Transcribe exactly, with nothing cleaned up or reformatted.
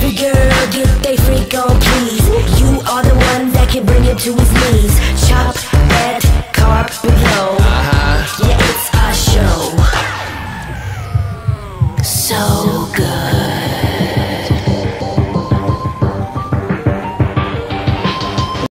Every girl get they freak on, please. You are the one that can bring him to his knees. Chop that carpet below. Uh-huh. Yeah, it's our show. So